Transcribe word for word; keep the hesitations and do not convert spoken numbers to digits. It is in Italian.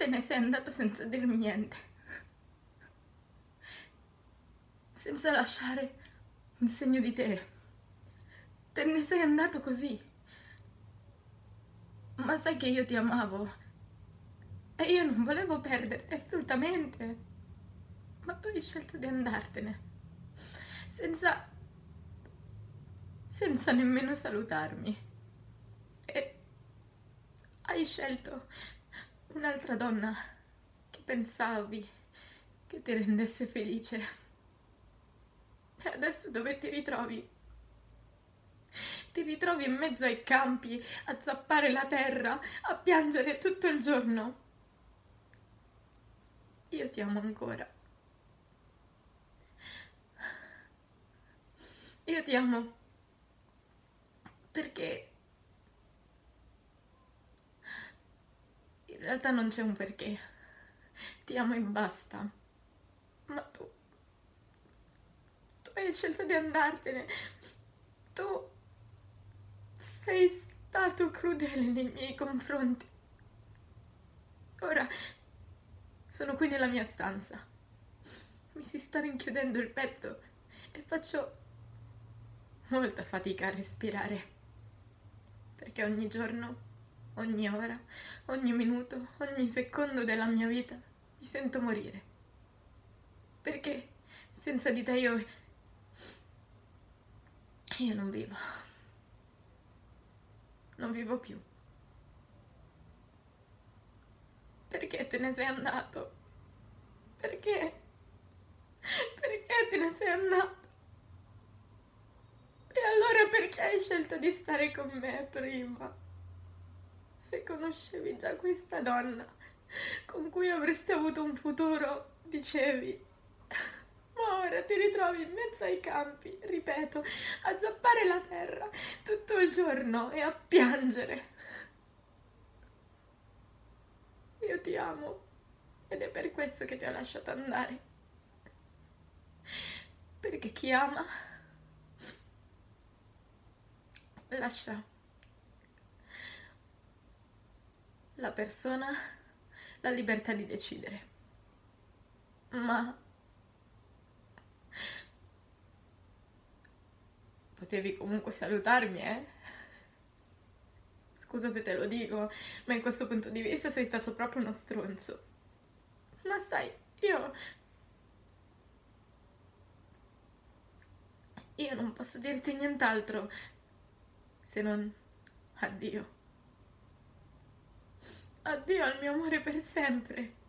te ne sei andato senza dirmi niente, senza lasciare un segno di te. Te ne sei andato così. Ma sai che io ti amavo e io non volevo perderti assolutamente. Ma tu hai scelto di andartene senza senza nemmeno salutarmi. E hai scelto un'altra donna che pensavi che ti rendesse felice. E adesso dove ti ritrovi? Ti ritrovi in mezzo ai campi a zappare la terra, a piangere tutto il giorno. Io ti amo ancora. Io ti amo perché in realtà non c'è un perché. Ti amo e basta. Ma tu, tu hai scelto di andartene. Tu sei stato crudele nei miei confronti. Ora sono qui nella mia stanza. Mi si sta rinchiudendo il petto e faccio molta fatica a respirare. Perché ogni giorno, ogni ora, ogni minuto, ogni secondo della mia vita mi sento morire. Perché senza di te io... io non vivo. Non vivo più. Perché te ne sei andato? Perché? Perché te ne sei andato? E allora perché hai scelto di stare con me prima? Se conoscevi già questa donna con cui avresti avuto un futuro, dicevi. Ma ora ti ritrovi in mezzo ai campi, ripeto, a zappare la terra tutto il giorno e a piangere. Io ti amo ed è per questo che ti ho lasciato andare. Perché chi ama lascia la persona la libertà di decidere. Ma potevi comunque salutarmi, eh? Scusa se te lo dico, ma in questo punto di vista sei stato proprio uno stronzo. Ma sai, io... Io non posso dirti nient'altro se non addio. Addio al mio amore per sempre.